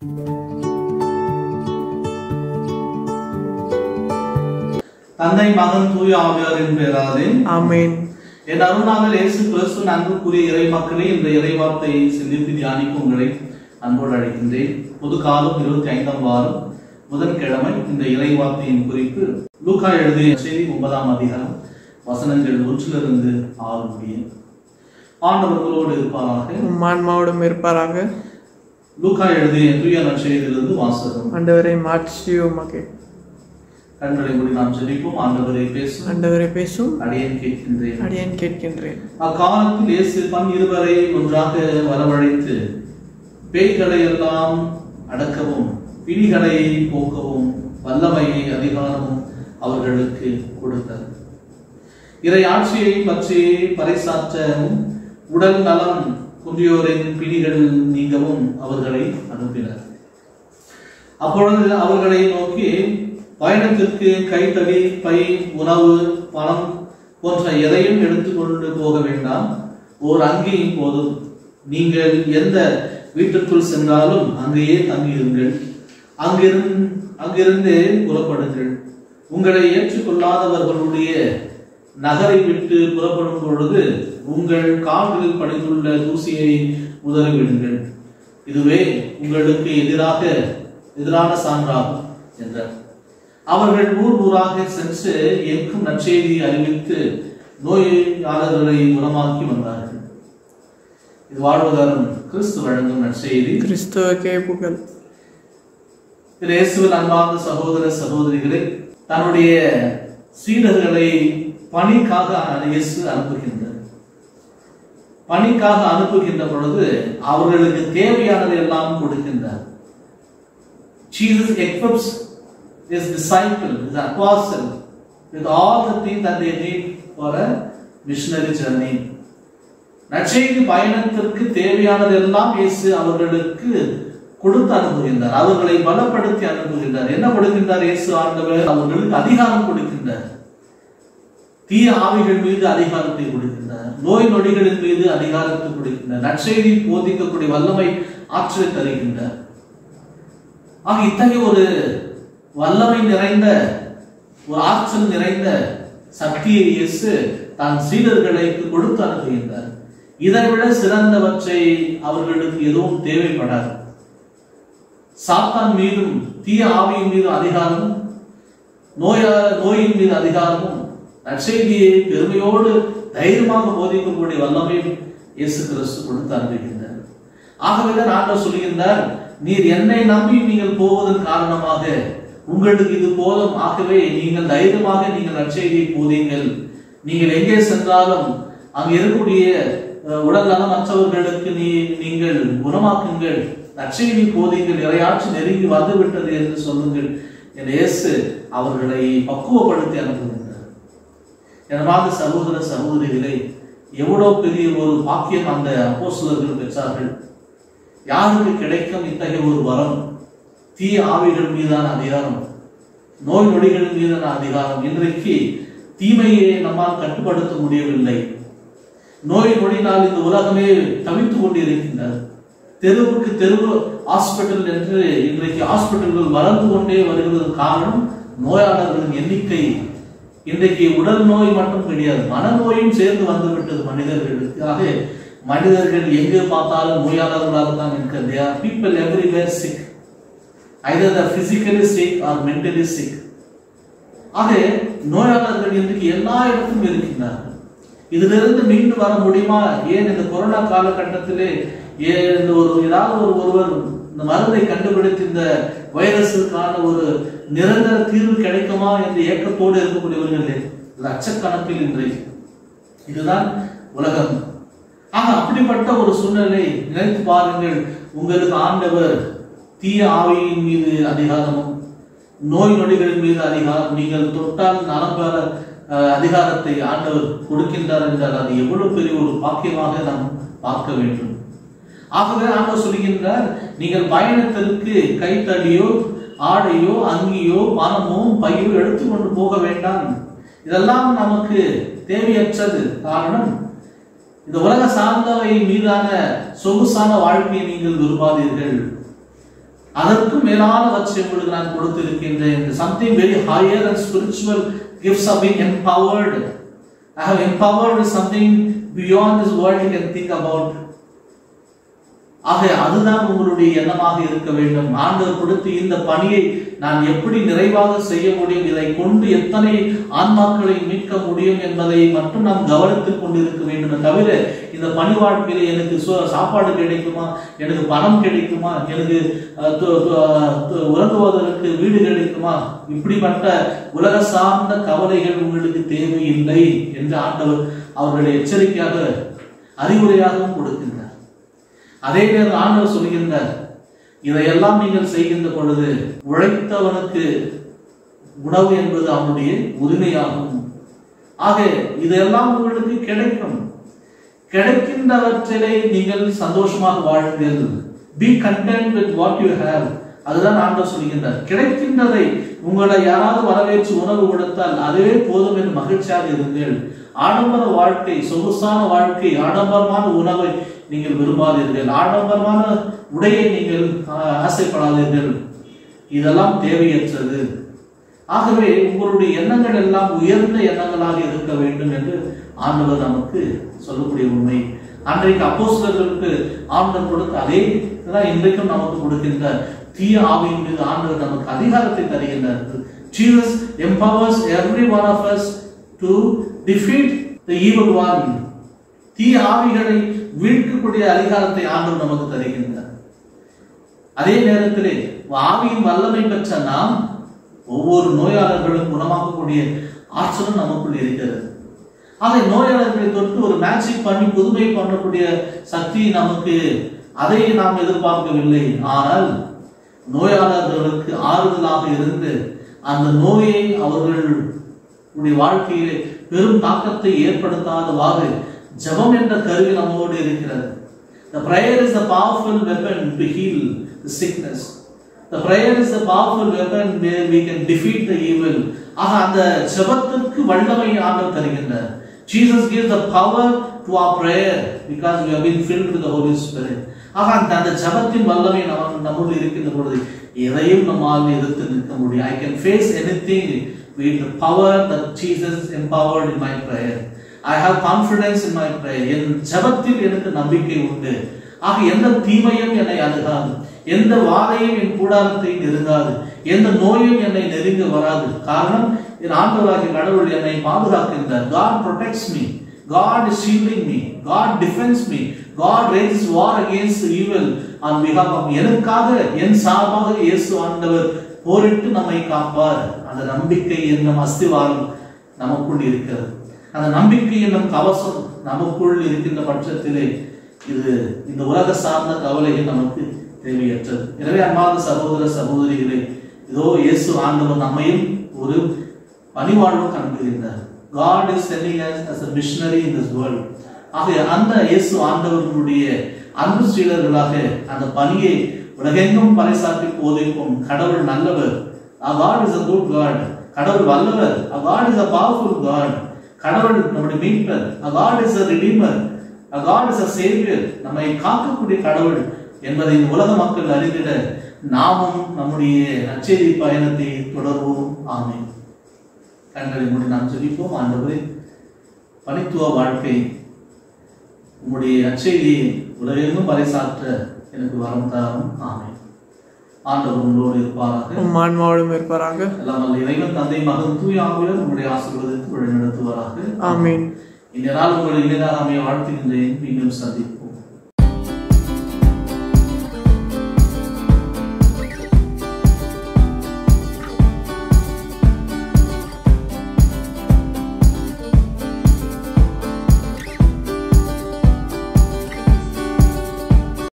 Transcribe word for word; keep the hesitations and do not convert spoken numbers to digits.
தந்தை மகன் தூய ஆவியாரின் பெயராலே ஆமென். என் அருள்நாதர் இயேசு கிறிஸ்துவின் அன்புக்குரிய இறை மக்களே, இந்த இறைவார்த்தையை சிந்தித்து தியானிக்கும் உங்களை அன்போடு அழைக்கின்றேன். பொது காலம் இருபத்தி ஐந்தாம் வாரம் புதன்கிழமை. இந்த இறைவார்த்தையின் குறிப்பு லூக்கா எழுதிய செய்தி ஒன்பதாம் அதிகாரம் வசனங்கள் நூற்றிலிருந்து ஆறு முடிய. ஆண்டவர்களோடு இருப்பாராக, ஆன்மாவோடும் இருப்பாராக. லூக்கா எழுதிய தூய நற்செய்தியிலிருந்து வாசகம். ஆண்டவரை மாற்றியோமாக. கண்களை மூடி நாம் ஜெபிப்போம். ஆண்டவரே பேசும், ஆண்டவரே பேசும். அடியேன் கேட்கின்றேன், அடியேன் கேட்கின்றேன். அக்காலத்தில் இயேசு பன் இருவரை ஒன்றாக வரவழைத்து பேய்களை எல்லாம் அடக்கவும் பிணிகளை போக்கவும் வல்லமையை அதிகாரமும் அவர்களுக்கு கொடுத்தார். இறை ஆட்சியை பற்றி பறைசாற்றவும் உடல் நலம் குன்றியோரின் பிணிகள் நீங்கவும் அவர்களை அனுப்பினார். அப்பொழுது அவர்களை நோக்கி, பயணத்திற்கு கைத்தடி, பை, உணவு, பணம் போன்ற எதையும் எடுத்துக்கொண்டு போக வேண்டாம். ஓர் அங்கேயும் போதும். நீங்கள் எந்த வீட்டிற்குள் சென்றாலும் அங்கேயே தங்கியிருங்கள். அங்கிருந்து அங்கிருந்தே புறப்படுங்கள். உங்களை ஏற்றுக்கொள்ளாதவர்களுடைய நகரை விட்டு புறப்படும் பொழுது உங்கள் கால்களில் படிந்துள்ள தூசியை உதறிவிடுங்கள். இதுவே உங்களுக்கு எதிராக எதிரான சான்றாகும் என்றார். அவர்கள் ஊர் ஊராக சென்று எங்கும் நற்செய்தியை அறிவித்து நோயாளர்களை குணமாக்கி வந்தார்கள். இது வாழ்வுதாரம் கிறிஸ்து வழங்கும் நற்செய்தி. கிறிஸ்துவுக்கே புகழ். இயேசுவில் அன்பார்ந்த சகோதர சகோதரிகளை, தன்னுடைய சீடர்களை பணிக்காக இயேசு அனுப்புகின்றார். பணிக்காக அனுப்புகின்ற பொழுது அவர்களுக்கு தேவையானதை எல்லாம் கொடுக்கின்றார். Jesus equips his disciple, his apostle, with all the things that they need for a missionary journey. நற்செய்தி பயணத்திற்கு தேவையானதெல்லாம் இயேசு அவர்களுக்கு கொடுத்து அனுப்புகின்றார். அவர்களை பலப்படுத்தி அனுப்புகின்றார். என்ன கொடுக்கின்றார் இயேசு ஆண்டவர்? அவர்களுக்கு அதிகாரம் கொடுக்கின்றார். தீய ஆவிகள் மீது அதிகாரத்தை கொடுக்கின்றார். நோய் நொடிகளின் மீது அதிகாரத்தை கொடுக்கின்றார். நற்செய்தி போதிக்கக்கூடிய வல்லமை ஆற்றலை தருகின்றார். ஆக இத்தகைய ஒரு வல்லமை நிறைந்த, ஒரு ஆற்றல் நிறைந்த சக்தியை இயேசு தான் சீடர்களுக்கு கொடுத்து அனுப்புகின்றார். இதைவிட சிறந்தவற்றை அவர்களுக்கு எதுவும் தேவைப்படாது. சாத்தான் மீதும் தீய ஆவியின் மீது அதிகாரமும் நோயா நோயின் மீது அதிகாரமும் நற்செய்தியை பெருமையோடு தைரியமாக போதிக்கக்கூடிய வல்லமையும் இயேசு கிறிஸ்து கொடுத்து அனுப்புகின்றார். ஆகவேதான் ஆண்டவர் சொல்கின்றார், நீர் என்னை நம்பி நீங்கள் போவதன் காரணமாக உங்களுக்கு இது போதும். ஆகவே நீங்கள் தைரியமாக நீங்கள் நற்செய்தியை போதீங்கள். நீங்கள் எங்கே சென்றாலும் அங்கு இருக்கக்கூடிய உடல் நலமற்றவர்களுக்கு நீ நீங்கள் குணமாக்குங்கள், நற்செய்தி போதீங்கள், இறையாட்சி நெருங்கி வந்துவிட்டது என்று சொல்லுங்கள் என் இயேசு அவர்களை பக்குவப்படுத்தி அனுப்புகின்றார். எனவாத சகோதர சகோதரிகளை, எவ்வளவு பெரிய ஒரு பாக்கியம் அந்த அப்போஸ்தலர்கள் பெற்றார்கள். யாருக்கு கிடைக்கும் இத்தகைய ஒரு வரம்? தீய ஆவிகள் மீதான அதிகாரம், நோய் நொடிகள் மீதான அதிகாரம். இன்றைக்கு தீமையை நம்மால் கட்டுப்படுத்த முடியவில்லை. நோய் நொடினால் இந்த உலகமே தவித்துக் கொண்டிருக்கின்றது. தெருவுக்கு தெருவு ஹாஸ்பிட்டல் என்று இன்றைக்கு ஹாஸ்பிட்டல்கள் வளர்ந்து கொண்டே வருகிறது. காரணம், நோயாளர்களின் எண்ணிக்கை இன்றைக்கு உடல் நோய் மட்டும் கிடையாது, மனநோயும் சேர்ந்து வந்துவிட்டது மனிதர்களுக்கு. ஆக மனிதர்கள் எங்கு பார்த்தாலும் நோயாளர்களாக தான் இருக்கிறது. There are people everywhere sick. Either they are physically sick or mentally sick. ஆக நோயாளர்கள் இன்றைக்கு எல்லா இடத்தும் இருக்கின்றார்கள். இதிலிருந்து மீண்டு வர முடியுமா? ஏன் இந்த கொரோனா காலகட்டத்திலே ஏன் ஒரு ஏதாவது ஒரு ஒருவர் இந்த மருந்தை கண்டுபிடித்து இந்த வைரஸுக்கான ஒரு நிரந்தர தீர்வு கிடைக்குமா என்று ஏக்கத்தோடு இருக்கக்கூடியவர்களே லட்சக்கணக்கில் இன்றைக்கு. இதுதான் உலகம். ஆக அப்படிப்பட்ட ஒரு சூழ்நிலை நினைத்து பாருங்கள். உங்களுக்கு ஆண்டவர் தீய ஆவியின் மீது அதிகாரமும் நோய் நொடிகளின் மீது அதிகாரம், நீங்கள் தொட்டால் நலம் பெற அதிகாரத்தை ஆண்டவர் கொடுக்கின்றார் என்றால் அது எவ்வளவு பெரிய ஒரு பாக்கியமாக நாம் பார்க்க வேண்டும். ஆகவே ஆண்டவர் சொல்கின்றார், நீங்கள் பயணத்திற்கு கைத்தடியோ ஆடையோ அங்கியோ பணமோ பையோ எடுத்துக்கொண்டு போக வேண்டாம். இதெல்லாம் நமக்கு தேவையற்றது. காரணம், இந்த உலக சார்ந்தவை மீதான சொகுசான வாழ்க்கையை நீங்கள் விரும்பாதீர்கள். அதற்கு மேலானவற்றை உங்களுக்கு நான் கொடுத்திருக்கின்றேன். Something very higher and spiritual gifts have been empowered. I have empowered with something beyond this world you can think about. ஆக அதுதான் உங்களுடைய எண்ணமாக இருக்க வேண்டும். ஆண்டவர் கொடுத்து இந்த பணியை நான் எப்படி நிறைவாக செய்ய முடியும், இதை கொண்டு எத்தனை ஆன்மாக்களை மீட்க முடியும் என்பதை மட்டும் நாம் கவனித்துக் கொண்டிருக்க வேண்டும். தவிர இந்த பணி வாழ்க்கையில் எனக்கு சாப்பாடு கிடைக்குமா, எனக்கு பணம் கிடைக்குமா, எனக்கு உறங்குவதற்கு வீடு கிடைக்குமா, இப்படிப்பட்ட உலக சார்ந்த கவலைகள் உங்களுக்கு தேவையில்லை என்று ஆண்டவர் அவர்களுடைய எச்சரிக்கையாக அறிவுரையாகவும் கொடுக்கின்றார். அதே நேரம் ஆண்டவர் சொல்கின்றார், இதையெல்லாம் நீங்கள் செய்கின்ற பொழுது உழைத்தவனுக்கு உணவு என்பது அவனுடைய உரிமையாகும். ஆக இதெல்லாம் உங்களுக்கு கிடைக்கும். கிடைக்கின்றவற்றிலே நீங்கள் சந்தோஷமாக வாழுங்கள். Be content with what you have. அதுதான் ஆண்டவர் சொல்கின்றார். கிடைக்கின்றதை உங்களை யாராவது வரவேற்று உணவு கொடுத்தால் அதுவே போதும் என்று மகிழ்ச்சியாக இருங்கள். ஆடம்பர வாழ்க்கை, சொகுசான வாழ்க்கை, ஆடம்பரமான உணவை நீங்கள் விரும்பாதீர்கள். ஆடம்பரமான உடையை நீங்கள் ஆசைப்படாதீர்கள். இதெல்லாம் தேவையற்றது. ஆகவே உங்களுடைய எண்ணங்கள் எல்லாம் உயர்ந்த எண்ணங்களாக இருக்க வேண்டும் என்று ஆண்டவர் நமக்கு சொல்லக்கூடிய உண்மை. அன்றைக்கு அப்போஸ்தலர்களுக்கு ஆண்டவர் கொடுத்த அதே தான் இன்றைக்கும் நமக்கு கொடுக்கின்றார். தீய ஆவியின் மீது ஆண்டவர் நமக்கு அதிகாரத்தை தருகின்றார். Jesus empowers every one of us to defeat the evil one. தீய ஆவிகளை வீழ்த்தக்கூடிய அதிகாரத்தை ஆண்டவர் நமக்கு தருகின்றார். அதே நேரத்திலே ஆவியின் வல்லமை பெற்ற நாம் ஒவ்வொரு நோயாளர்களும் குணமாக்கக்கூடிய ஆற்றலும் நமக்குள் இருக்கிறது. ஆக நோயாளர்களை தொட்டு ஒரு மேஜிக் பண்ணி புதுமை பண்ணக்கூடிய சக்தி நமக்கு, அதை நாம் எதிர்பார்க்கவில்லை. ஆனால் நோயாளர்களுக்கு ஆறுதலாக இருந்து அந்த நோயை அவர்களுடைய வாழ்க்கையிலே பெரும் தாக்கத்தை ஏற்படுத்தாதவாறு ஜெபம் என்ற கருவி நம்மோடு இருக்கிறது. The prayer is the powerful weapon to heal the sickness. The prayer is the powerful weapon where we can defeat the evil. ஆக அந்த ஜெபத்திற்கு வல்லமை ஆண்டவர் தருகின்றார். Jesus gives the power to our prayer because we have been filled with the Holy Spirit. ஆக அந்த ஜெபத்தின் வல்லமை நம்ம நம்முடைய இருக்கின்ற பொழுது எதையும் நம்மால் எதிர்த்து நிற்க முடியும். I can face anything with the power that Jesus empowered in my prayer. I have confidence in my prayer. என் ஜெபத்தில் எனக்கு நம்பிக்கை உண்டு. ஆக எந்த தீமையும் என்னை அணுகாது, எந்த வாதையும் என் கூடாரத்தை நெருங்காது, எந்த நோயும் என்னை நெருங்க வராது. காரணம், என் ஆண்டவராகிய கடவுள் என்னை பாதுகாக்கின்றார். God protects me. God is shielding me. God defends me. God rages war against evil on behalf of me. எனக்காக என் சார்பாக இயேசு ஆண்டவர் போரிட்டு நம்மை காப்பார். அந்த நம்பிக்கை என்னும் அஸ்திவாரம் நமக்குள் இருக்கிறது. அந்த நம்பிக்கை என்னும் கவசம் நமக்குள் இருக்கின்ற பட்சத்திலே இது இந்த உலக சார்ந்த கவலைகள் நமக்கு தேவையற்றது. எனவே அன்பார்ந்த சகோதர சகோதரிகளே, இதோ இயேசு ஆண்டவர் நம்மையும் ஒரு பணிவாழ்வு அனுப்புகின்றார். God is sending us as a missionary in this world. ஆக அந்த இயேசு ஆண்டவர்களுடைய அன்பு சீடர்களாக அந்த பணியை உலகெங்கும் பறைசாற்றி போதிக்கும் கடவுள் நல்லவர். Our God is a good God. கடவுள் வல்லவர். Our God is a powerful God. கடவுள் நம்முடைய மீட்பர். Our God is a redeemer. Our God is a savior. நம்மை காக்கக்கூடிய கடவுள் என்பதை உலக மக்கள் அறிந்திட நாமும் நம்முடைய நற்செய்தி பயணத்தை தொடர்வோம். ஆமென். கண்களை மூடி நாம் ஜெபிப்போம். ஆண்டவரே, பணித்துவ வாழ்க்கை உம்முடைய நற்செய்தியை உலகெங்கும் பறைசாற்ற எனக்கு வரம் தாரும். ஆமென். ஆண்டவர் உங்களோடு இருப்பாராக, உம் ஆன்மாவோடும் இருப்பாராக. எல்லாம் வல்ல இறைவன் தந்தை மகன் தூய ஆவியார் உங்களுடைய ஆசீர்வாதத்தை வழி நடத்துவாராக. ஆமென். இந்த நாள் உங்களை இனிதாக அமைய வாழ்த்துகின்றேன். மீண்டும் சந்திப்போம்.